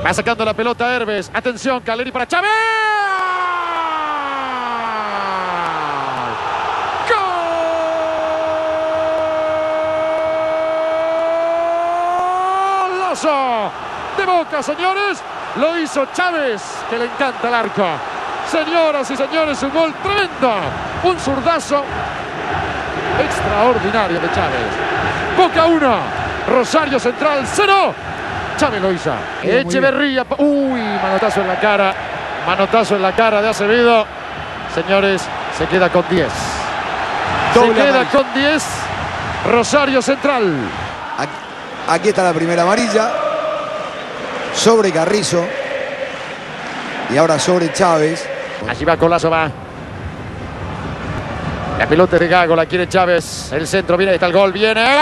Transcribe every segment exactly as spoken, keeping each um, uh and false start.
Va sacando la pelota Herbes. Atención, Caleri para Chávez. ¡Golazo de Boca, señores! Lo hizo Chávez, que le encanta el arco. Señoras y señores, un gol tremendo. Un zurdazo extraordinario de Chávez. Boca uno, Rosario Central cero. Chávez lo hizo. Echeverría. Uy, manotazo en la cara. Manotazo en la cara de Acevedo. Señores, se queda con diez. Se queda con diez. Rosario Central. Aquí, aquí está la primera amarilla. Sobre Carrizo. Y ahora sobre Chávez. Allí va Colazo, va. La pelota de Gago, la quiere Chávez. El centro viene, está el gol, viene.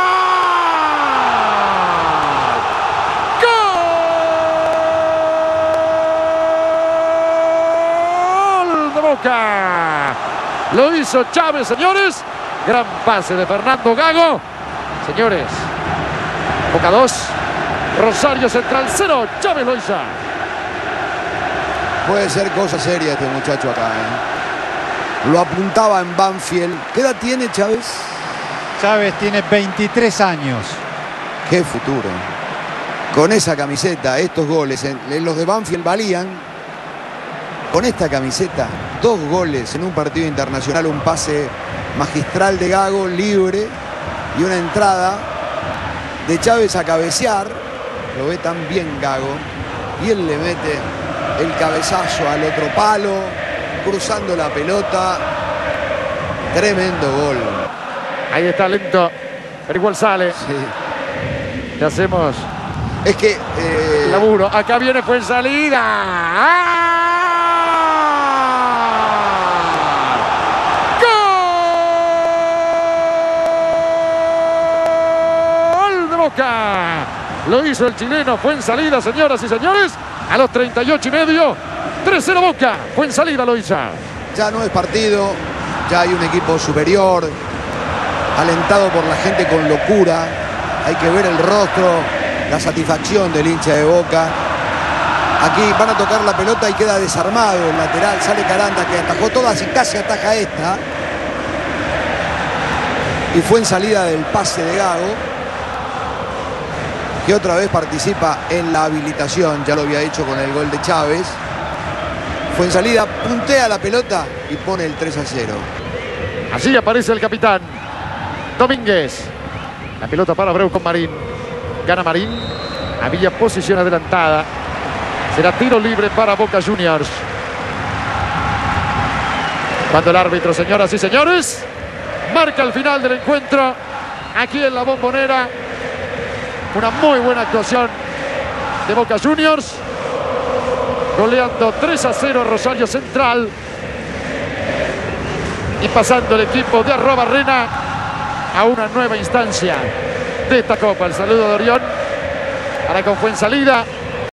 ¡Gol de Boca! Lo hizo Chávez, señores. Gran pase de Fernando Gago. Señores, Boca dos, Rosario Central cero. Chávez lo hizo. Puede ser cosa seria este muchacho acá, ¿eh? Lo apuntaba en Banfield. ¿Qué edad tiene Chávez? Chávez tiene veintitrés años. Qué futuro. Con esa camiseta, estos goles, en, en los de Banfield valían. Con esta camiseta, dos goles en un partido internacional, un pase magistral de Gago, libre, y una entrada de Chávez a cabecear. Lo ve tan bien Gago. Y él le mete el cabezazo al otro palo, cruzando la pelota. Tremendo gol. Ahí está lento, pero igual sale. Sí. ¿Qué hacemos? Es que... Eh... Laburo. Acá viene Fuensalida. ¡Ah! ¡Gol de Boca! Lo hizo el chileno Fuensalida, señoras y señores. A los treinta y ocho y medio. tres cero Boca. Fuensalida lo hizo. Ya no es partido. Ya hay un equipo superior. Alentado por la gente con locura. Hay que ver el rostro, la satisfacción del hincha de Boca. Aquí van a tocar la pelota y queda desarmado el lateral. Sale Caranda, que atajó todas y casi ataja esta. Y fue en salida del pase de Gago, que otra vez participa en la habilitación. Ya lo había hecho con el gol de Chávez. Fue en salida, puntea la pelota y pone el tres a cero. Así aparece el capitán Domínguez. La pelota para Abreu con Marín. Gana Marín. Había posición adelantada. Será tiro libre para Boca Juniors. Cuando el árbitro, señoras y señores, marca el final del encuentro aquí en la Bombonera. Una muy buena actuación de Boca Juniors. Goleando tres a cero Rosario Central. Y pasando el equipo de Arrobarrena a una nueva instancia de esta Copa. El saludo de Orión para con Fuensalida.